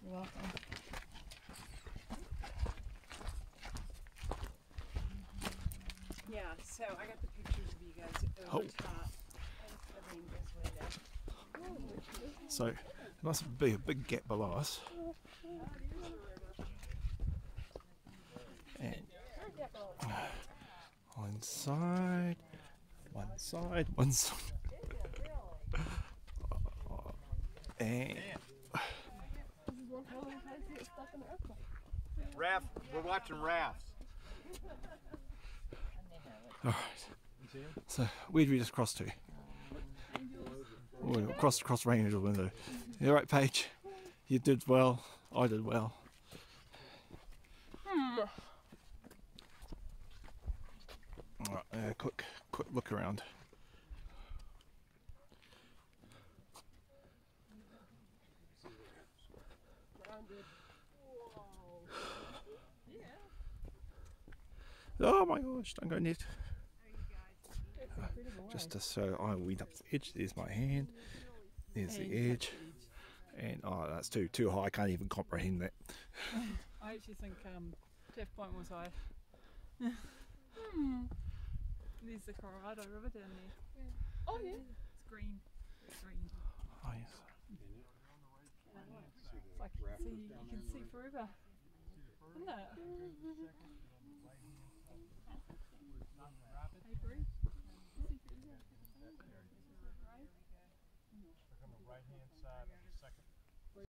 You're welcome. Yeah, so I got the pictures of you guys over top of Angel's window. So there must be a big gap below us. And one side, one side, one side. And Raft, we're watching rafts. alright. So where did we just cross to? Oh, across Rangel's window. You're right, Paige. You did well. I did well. Alright, quick look around. Oh my gosh, don't go net. Just so I went up the edge, there's my hand, there's the edge, and oh, that's too high, I can't even comprehend that. I actually think Jeff Point was high. There's the Colorado River down there. Yeah. Oh yeah. It's green. It's green. Oh yes. It's like you can see forever. Isn't it? Hey Bree. On the right hand side of the second